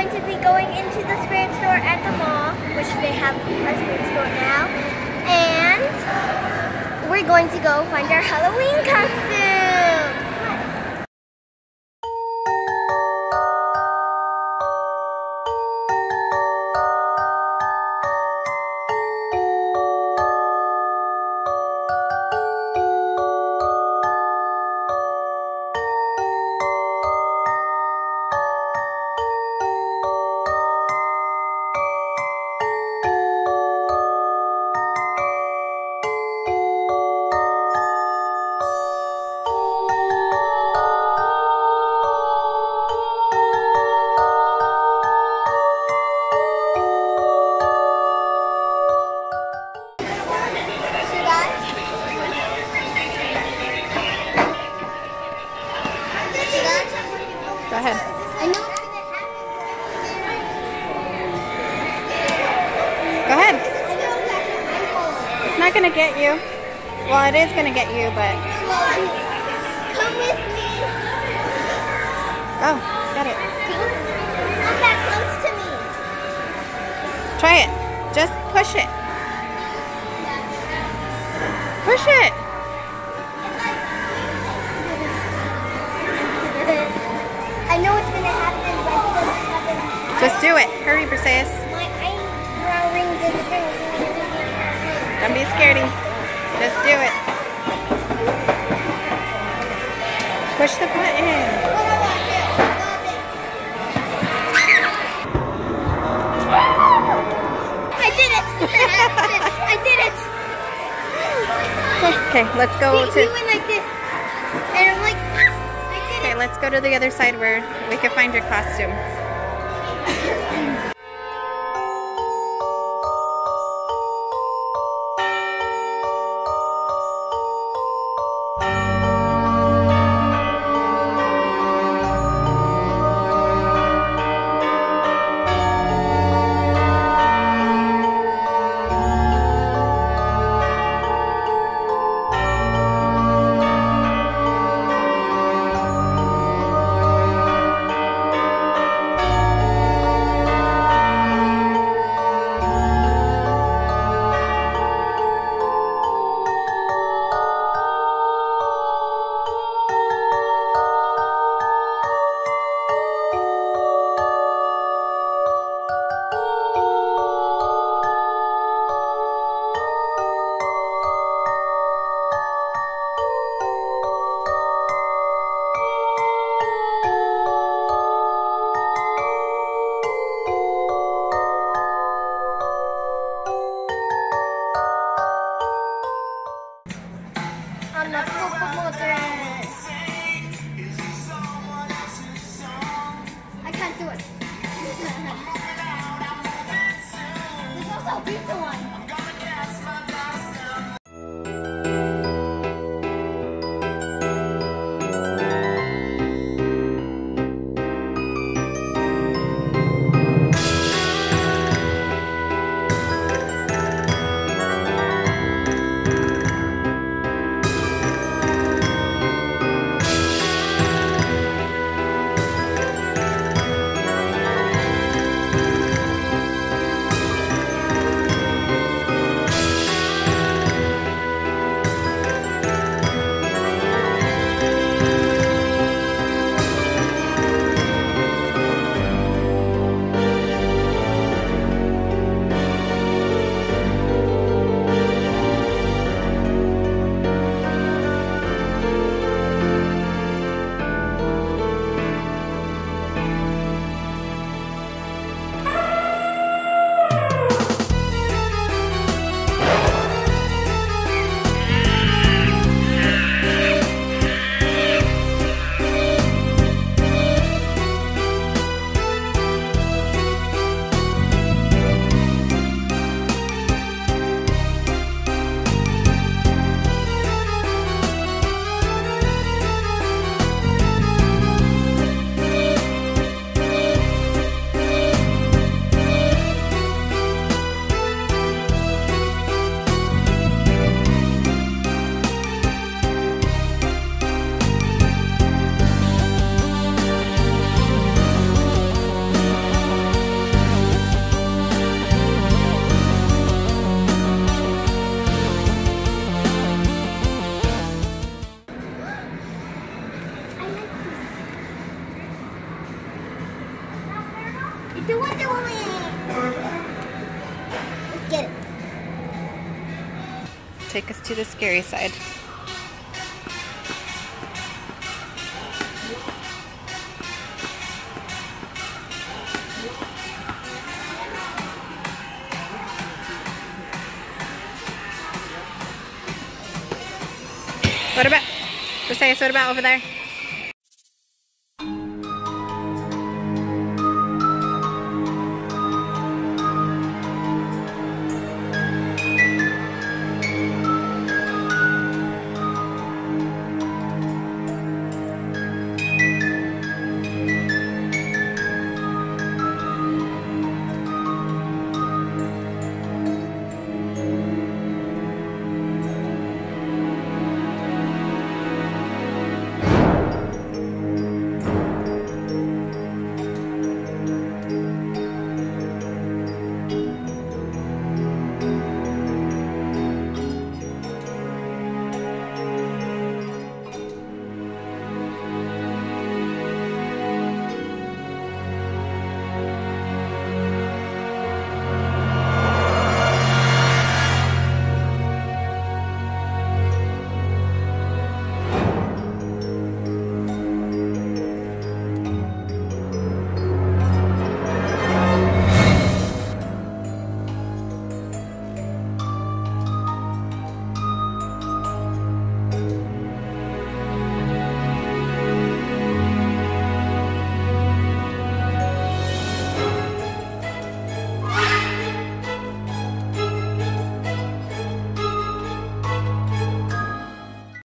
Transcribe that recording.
going to be going into the spirit store at the mall, which they have a spirit store now. And we're going to go find our Halloween costume. Go ahead. Go ahead. It's not going to get you. Well, it is going to get you, but... Come with me. Oh, got it. Come back close to me. Try it. Just push it. Push it. I know what's going to happen, but it doesn't happen. Just do it. Hurry, Briseis. My eyebrow rings in the thing. Don't be scaredy. Just do it. Push the button. I did it! I did it! Okay, let's go He to... went like this. And I'm like, I did Okay, it. let's go to the other side where we can find your costume. On the football dress. I can't do it. There's also a pizza one. Do it. Let's get it. Take us to the scary side. What about, Briseis, what about over there?